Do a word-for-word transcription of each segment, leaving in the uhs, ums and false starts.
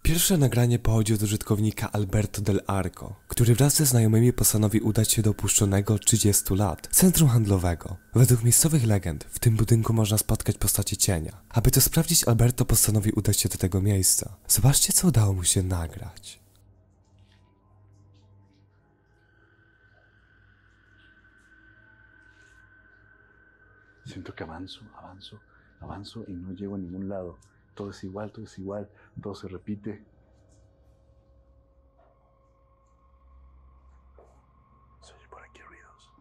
Pierwsze nagranie pochodzi od użytkownika Alberto Del Arco, który wraz ze znajomymi postanowił udać się do opuszczonego od trzydziestu lat centrum handlowego. Według miejscowych legend w tym budynku można spotkać postacie cienia. Aby to sprawdzić, Alberto postanowił udać się do tego miejsca. Zobaczcie, co udało mu się nagrać. Siento que avanzo, avanzo, avanzo y no llego a ningún lado. Todo es igual, todo es igual, todo se repite. Se oye por aquí ruidos.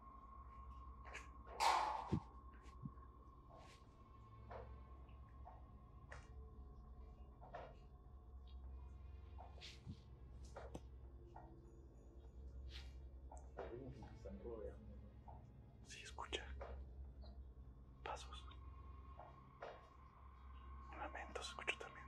Sí, escucha. Pasos. Lamentos, escucho también.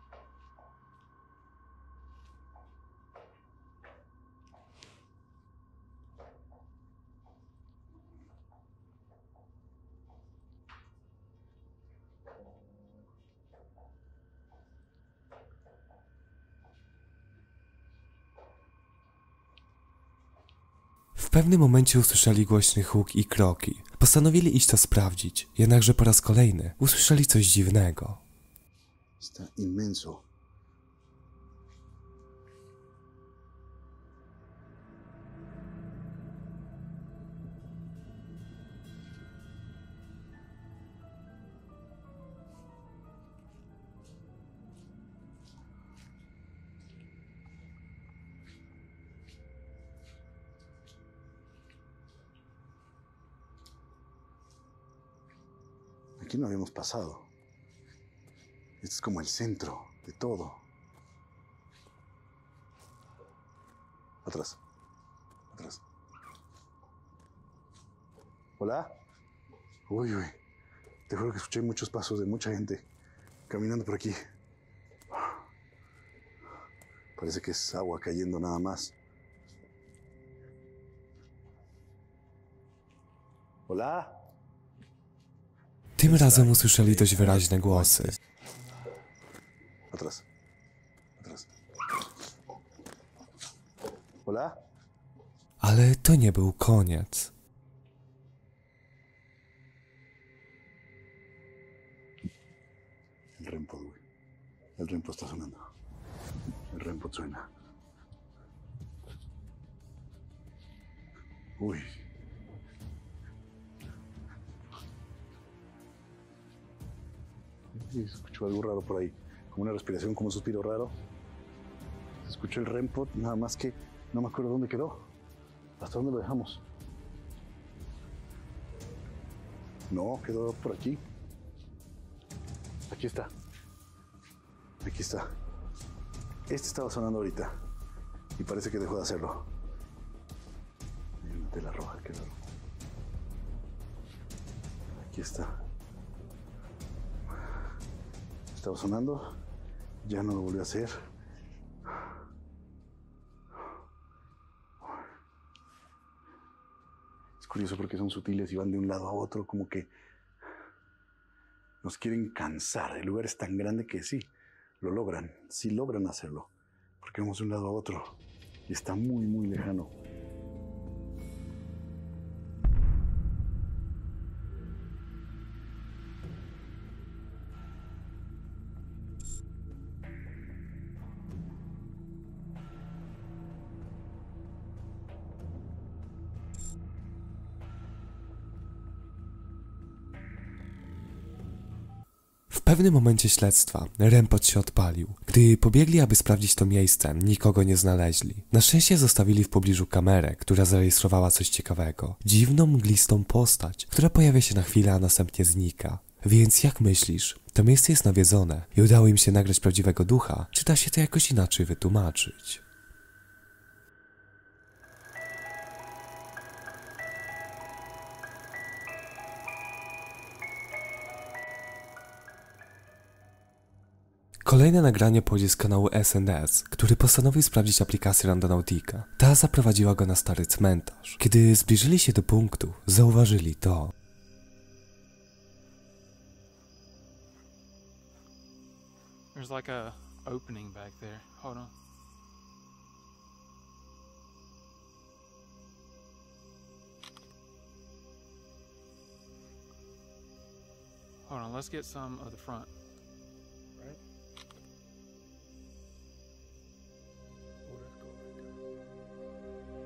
W pewnym momencie usłyszeli głośny huk i kroki. Postanowili iść to sprawdzić, jednakże po raz kolejny usłyszeli coś dziwnego. Está inmenso. Aquí no habíamos pasado. Este es como el centro de todo. Atrás. Atrás. ¿Hola? Uy, uy. Te juro que escuché muchos pasos de mucha gente caminando por aquí. Parece que es agua cayendo nada más. ¿Hola? Tym razem usłyszeli dość wyraźne głosy. Atrás. Atrás. ¿Hola? Ale to nie był koniec. El rempo, güey. El rempo está sonando. El rempo suena. Uy. Sí, se escuchó algo raro por ahí. Como una respiración, como un suspiro raro. Se escuchó el rempo, nada más que no me acuerdo dónde quedó. ¿Hasta dónde lo dejamos? No, quedó por aquí. Aquí está. Aquí está. Este estaba sonando ahorita. Y parece que dejó de hacerlo. Hay una tela roja, qué raro. Aquí está. Estaba sonando. Ya no lo volvió a hacer. Es curioso porque son sutiles y van de un lado a otro, como que nos quieren cansar. El lugar es tan grande que sí, lo logran, sí logran hacerlo, porque vamos de un lado a otro y está muy, muy lejano. W pewnym momencie śledztwa Rempot się odpalił. Gdy pobiegli, aby sprawdzić to miejsce, nikogo nie znaleźli. Na szczęście zostawili w pobliżu kamerę, która zarejestrowała coś ciekawego. Dziwną, mglistą postać, która pojawia się na chwilę, a następnie znika. Więc jak myślisz, to miejsce jest nawiedzone i udało im się nagrać prawdziwego ducha, czy da się to jakoś inaczej wytłumaczyć? Kolejne nagranie pochodzi z kanału S N S, który postanowił sprawdzić aplikację Randonautica. Ta zaprowadziła go na stary cmentarz. Kiedy zbliżyli się do punktu, zauważyli to. There's like a opening back there. Hold on. Hold on, let's get some of the front. Right? Oh, let's go right there.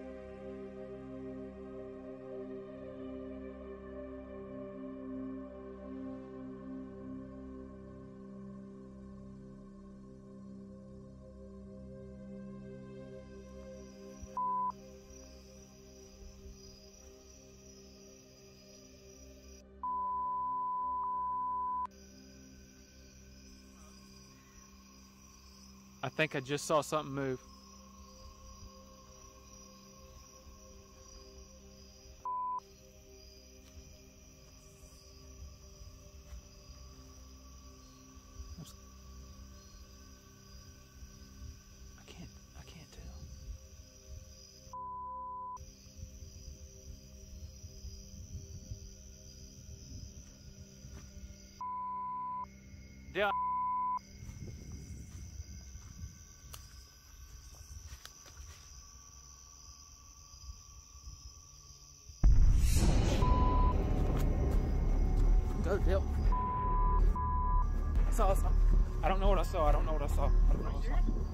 I think I just saw something move. I can't, I can't tell. Yeah. Go, Dale. I saw something. I don't know what I saw. I don't know what I saw. I don't know what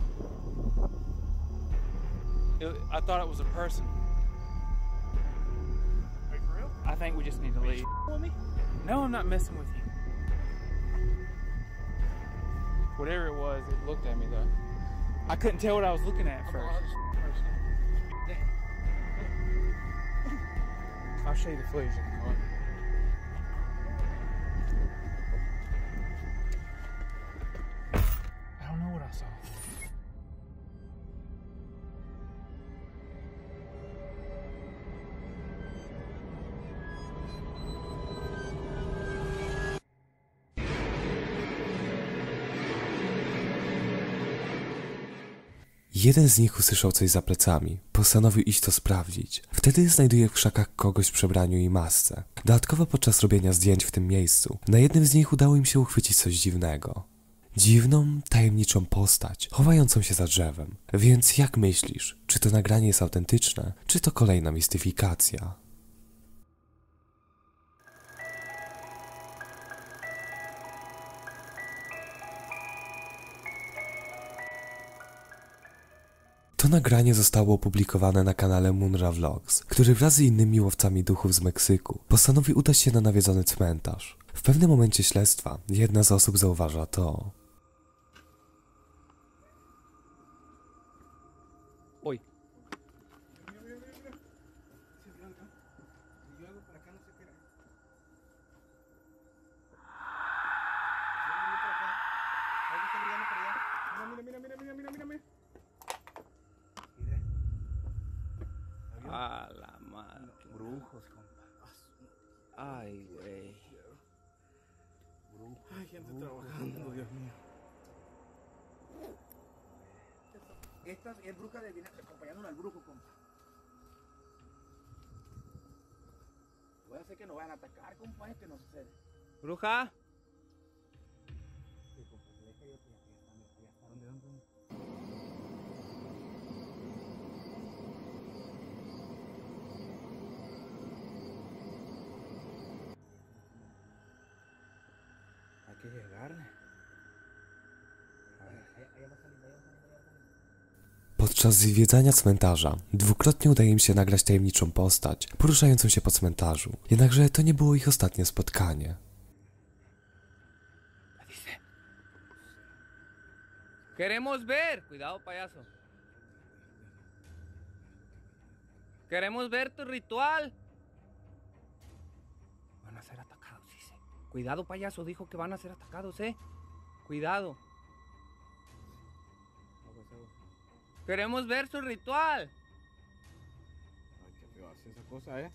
I saw. It, I thought it was a person. Are you for real? I think we just need to leave. With me? No, I'm not messing with you. Whatever it was, it looked at me though. I couldn't tell what I was looking at first. I'll show you the footage. I don't know what I saw. Jeden z nich usłyszał coś za plecami. Postanowił iść to sprawdzić. Wtedy znajduje w krzakach kogoś w przebraniu i masce. Dodatkowo podczas robienia zdjęć w tym miejscu, na jednym z nich udało im się uchwycić coś dziwnego. Dziwną, tajemniczą postać, chowającą się za drzewem. Więc jak myślisz, czy to nagranie jest autentyczne, czy to kolejna mistyfikacja? To nagranie zostało opublikowane na kanale Munra Vlogs, który wraz z innymi łowcami duchów z Meksyku postanowił udać się na nawiedzony cmentarz. W pewnym momencie śledztwa jedna z osób zauważa to. Oj. Mira, mira, mira, mira, mira, mira. A la madre. Brujos, compa. Ay, güey. Hay gente trabajando, Dios mío. Esta es bruja de viene acompañándole al brujo, compa. Voy a hacer que nos vayan a atacar, compa, es que no sucede. ¿Bruja? Sí, compa, se le cayó, ya está, ya está. ¿Dónde, dónde, dónde? Hay que llegarle. Podczas zwiedzania cmentarza dwukrotnie udaje im się nagrać tajemniczą postać poruszającą się po cmentarzu. Jednakże to nie było ich ostatnie spotkanie. Queremos ver. Cuidado, payaso. Queremos ver tu ritual. Van a ser atacados, dice. Cuidado, payaso. Dijo que van a ser atacados, ¿eh? Cuidado. Queremos ver su ritual. Ay, qué feo hace esa cosa, ¿eh?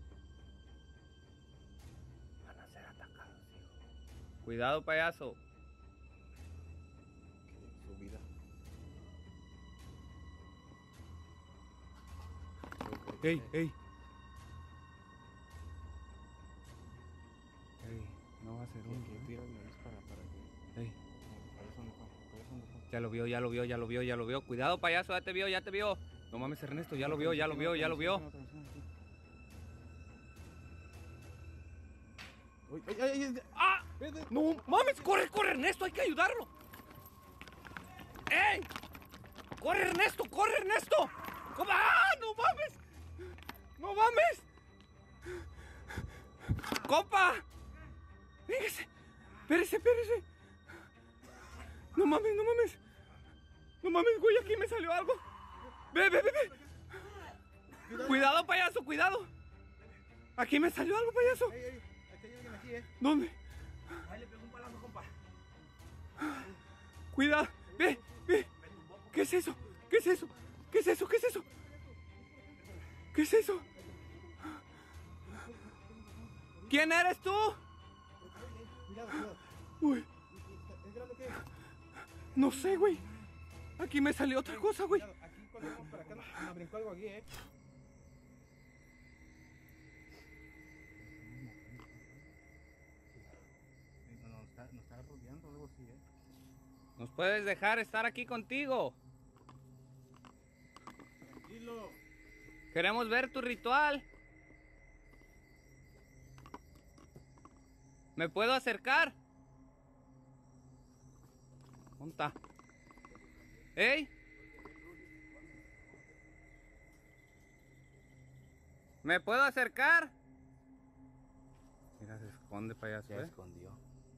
Van a ser atacados, hijo. Cuidado, payaso. Su vida. Ey, ey. Ey, no va a ser un. Tira la nariz para, para que. Ey. Para eso no para, para eso. Ya lo vio, ya lo vio, ya lo vio, ya lo vio. Cuidado, payaso, ya te vio, ya te vio. No mames, Ernesto, ya lo vio, ya lo vio, ya lo vio. Ay, ay, ay, ¡Ah! No mames, corre, corre, Ernesto, hay que ayudarlo. ¡Ey! ¡Corre, Ernesto, corre, Ernesto! ¿Cómo? ¡Ah! ¡No mames! ¡No mames! ¡Compa! Fíjese. Espérese, espérese. No mames, no mames. No mames, güey, aquí me salió algo. Ve, ve, ve, ve. Cuidado, payaso, cuidado. Aquí me salió algo, payaso. ay, ay, aquí hay alguien aquí, eh. ¿Dónde? Ahí le pegó un balazo, compa. Cuidado. Ve, ve. ¿Qué es eso? ¿Qué es eso? ¿Qué es eso? ¿Qué es eso? ¿Qué es eso? ¿Quién eres tú? Cuidado, cuidado. Uy, ¿Es grande qué? no sé, güey. Aquí me salió otra cosa, güey. Cuidado, aquí cuando vamos para acá me brincó algo aquí, eh. No, no, está, nos está rodeando algo así, eh. ¿Nos puedes dejar estar aquí contigo? Tranquilo. Queremos ver tu ritual. ¿Me puedo acercar? ¿Dónde está? ¿Ey? ¿Me puedo acercar? Mira, se esconde, payaso, Se ¿eh? escondió.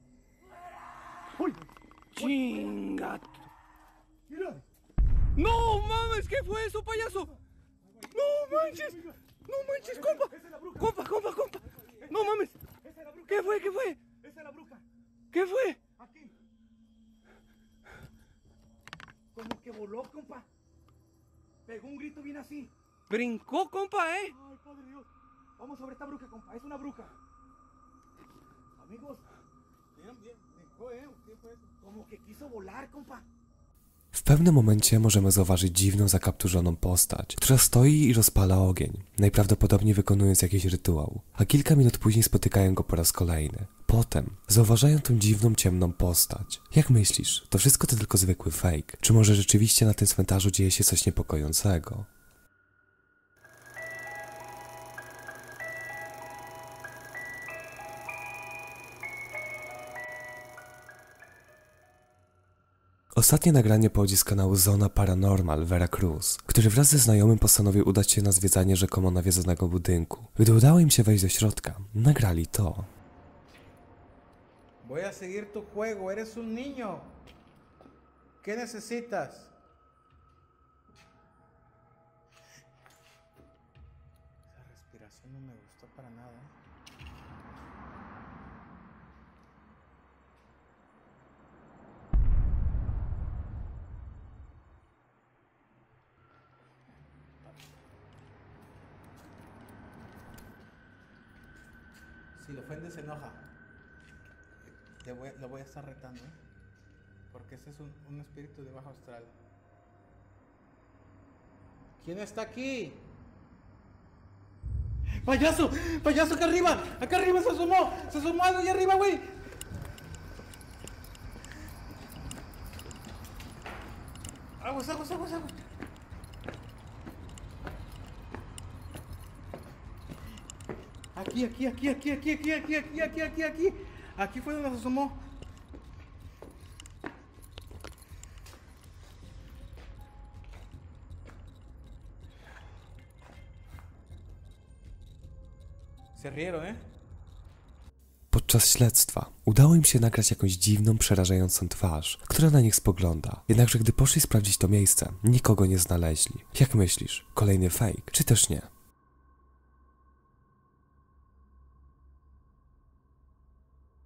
¡Chinga! Mira. ¡No mames! ¿Qué fue eso, payaso? ¡No manches! ¡No manches, compa! Esa es la bruja. ¡Compa, compa, compa! ¡No mames! Esa es la bruja. ¿Qué fue? ¿Qué fue? Esa es la bruja. ¿Qué fue? Aquí. Como que voló, compa. Pegó un grito bien así. Brincó, compa, ¿eh? Ay, Padre Dios. Vamos sobre esta bruja, compa. Es una bruja. Amigos. Miren bien. Brincó, ¿eh? ¿Qué fue eso? Como que quiso volar, compa. W pewnym momencie możemy zauważyć dziwną, zakapturzoną postać, która stoi i rozpala ogień, najprawdopodobniej wykonując jakiś rytuał, a kilka minut później spotykają go po raz kolejny. Potem zauważają tą dziwną, ciemną postać. Jak myślisz, to wszystko to tylko zwykły fake? Czy może rzeczywiście na tym cmentarzu dzieje się coś niepokojącego? Ostatnie nagranie pochodzi z kanału Zona Paranormal Veracruz, który wraz ze znajomym postanowił udać się na zwiedzanie rzekomo nawiedzonego budynku. Gdy udało im się wejść do środka, nagrali to. Voy a seguir tu juego. Eres un niño. ¿Qué necesitas? Esa respiración no me gustó para nada. Si lo ofendes, se enoja. Le voy, lo voy a estar retando, ¿eh? Porque ese es un, un espíritu de bajo astral. ¿Quién está aquí? ¡Payaso! ¡Payaso acá arriba! ¡Acá arriba se asomó! ¡Se asomó algo allá arriba, güey! ¡Aguas, aguas, aguas, aguas! Aquí, aquí, aquí, aquí, aquí, aquí, aquí, aquí, aquí, aquí, aquí. Aquí fue donde se asomó. Se rieron, ¿eh? Podczas śledztwa udało im się nagrać jakąś dziwną, przerażającą twarz, która na nich spogląda. Jednakże gdy poszli sprawdzić to miejsce, nikogo nie znaleźli. Jak myślisz, kolejny fake, czy też nie?